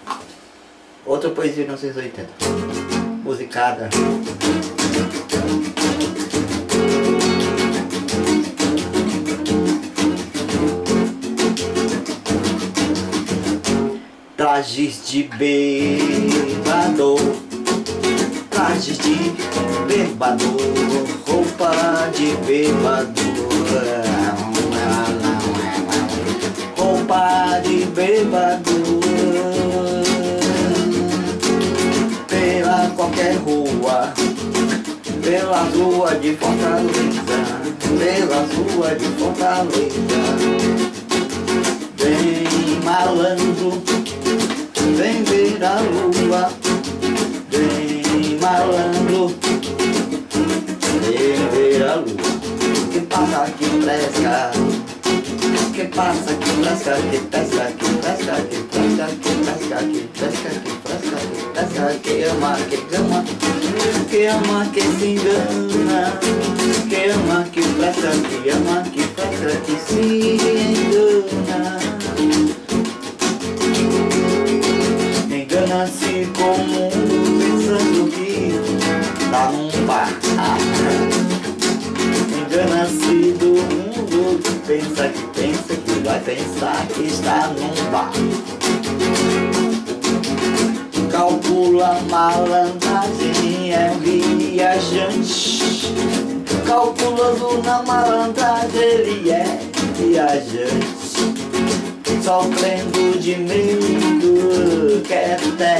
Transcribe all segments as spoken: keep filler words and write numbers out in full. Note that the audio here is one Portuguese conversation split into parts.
Outra poesia de mil novecentos e oitenta, musicada. Trajes de bêbado, trajes de bêbado, roupa de bêbado, roupa de bêbado, pela qualquer rua, pela rua de Fortaleza, pela rua de Fortaleza, vem malandro, vem ver a lua, vem malandro, vem ver a lua. Que passa, que fresca, que passa, que fresca, que pesca, que pesca, que fresca, que pesca, que pesca, que fresca, que pesca, que ama, que ama, que ama, que se engana, que ama, que fresca, que ama, que fresca, que se engana. Engana-se com o mundo pensando que tá num bar. Engana-se do mundo que pensa que pensa que vai pensar que está num bar. Calcula malandragem, é um viajante. Calculando na malandragem, ele é viajante. Sofrendo de medo, quer até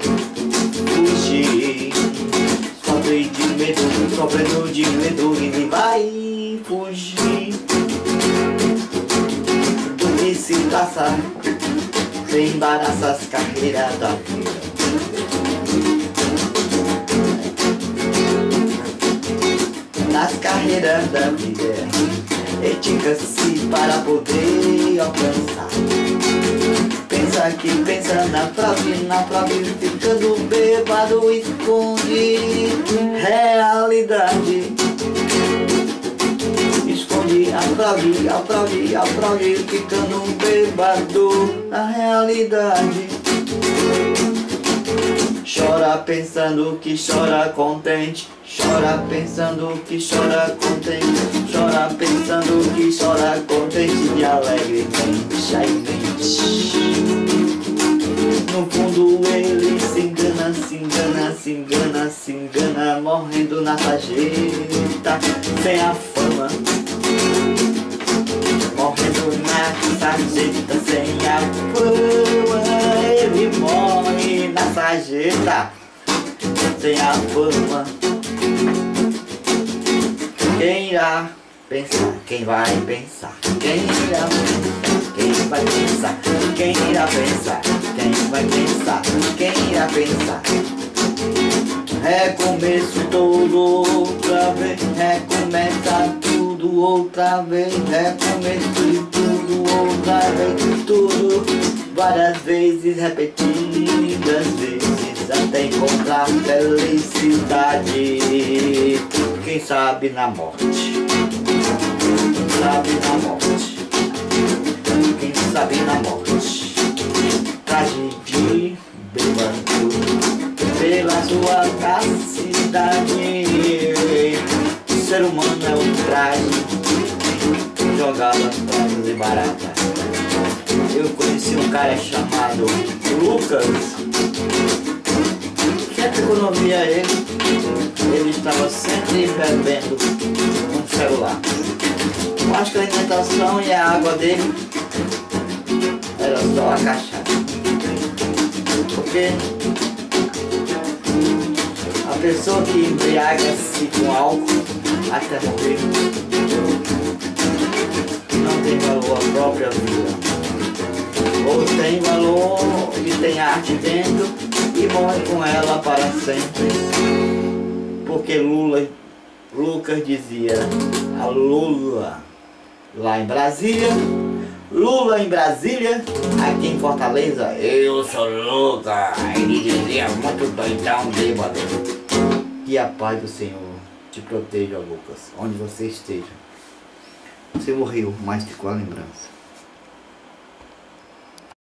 fugir. Sofre de medo, sofrendo de medo, ele vai fugir. Do que se passa, sem embaraça as carreiras da vida. Nas carreiras da vida, etica-se para poder alcançar. Pensa que pensa na prova e na prova e ficando bêbado esconde realidade. Esconde a prova e a prova e a prova e ficando bêbado na realidade. Chora pensando que chora contente, chora pensando que chora contente, chora pensando que chora contente e alegremente, alegremente. No fundo ele se engana, se engana, se engana, se engana, morrendo na sarjeta, sem a fama. Morrendo na sarjeta, sem a fama, ele morre na sarjeta, sem a fama. Quem irá pensar? Quem vai pensar? Quem irá pensar? Quem vai pensar? Quem irá pensar? Quem vai pensar? Quem irá pensar? Recomeço todo outra vez, recomeça tudo outra vez, recomeço tudo outra vez, tudo várias vezes, repetidas vezes, até encontrar felicidade. Quem sabe na morte, quem sabe na morte, quem sabe na morte, traje de bêbado pela sua capacidade. O ser humano é um traje jogado às praças e barata. Eu conheci um cara chamado Lucas, sempre quando eu via ele, ele estava sempre bebendo um celular. Eu acho que a alimentação e a água dele era só a cachaça, porque a pessoa que embriaga-se com álcool até morrer não tem valor à própria vida. Ou tem valor e tem arte dentro e morre com ela para sempre. Porque Lula, Lucas dizia a Lula lá em Brasília, Lula em Brasília, aqui em Fortaleza, eu sou Lula. Ele dizia muito doidão, bêbado. Que a paz do Senhor te proteja, Lucas, onde você esteja. Você morreu, mas ficou a lembrança.